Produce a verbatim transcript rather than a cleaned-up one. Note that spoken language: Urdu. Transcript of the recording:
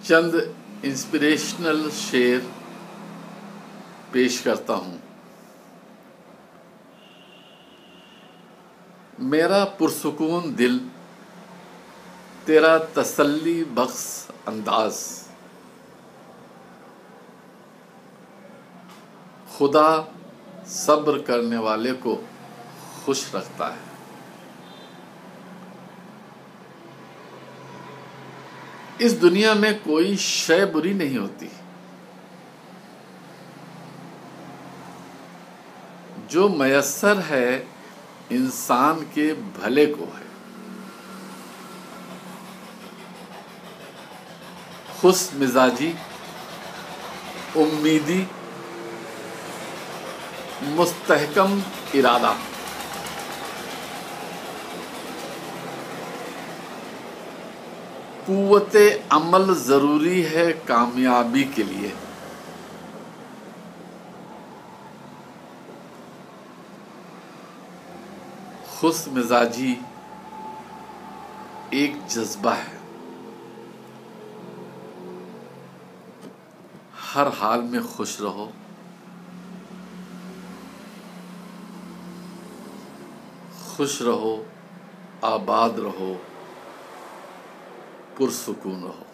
چند انسپریشنل شعر پیش کرتا ہوں۔ میرا پرسکون دل، تیرا تسلی بخش انداز، خدا صبر کرنے والے کو خوش رکھتا ہے۔ اس دنیا میں کوئی شے بری نہیں ہوتی، جو میسر ہے انسان کے بھلے کو ہے۔ خوش مزاجی، امیدی، مستحکم ارادہ، قوت عمل ضروری ہے کامیابی کے لیے۔ خوش مزاجی ایک جذبہ ہے، ہر حال میں خوش رہو، خوش رہو، آباد رہو، پرسکون رہو۔